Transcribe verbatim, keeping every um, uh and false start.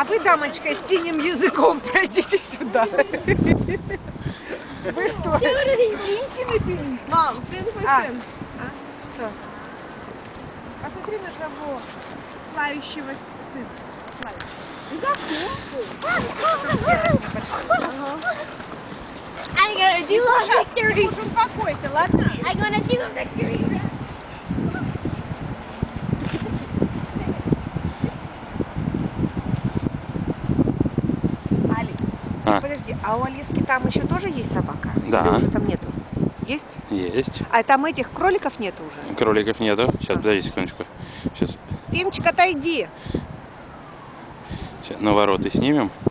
вы, дамочка, с синим языком, пройдите сюда. Вы что? Мам, сын твой А. сын. А? Что? Посмотри на того плавающего сына. I'm gonna do a victory. Уж успокойся, ладно? I'm gonna do a victory. Али, А. подожди, а у Алиски там еще тоже есть собака? Да. Или уже там нету? Есть? Есть. А там этих кроликов нету уже? Кроликов нету. Сейчас, А. подожди секундочку. Сейчас Пимчик, отойди. навороты снимем.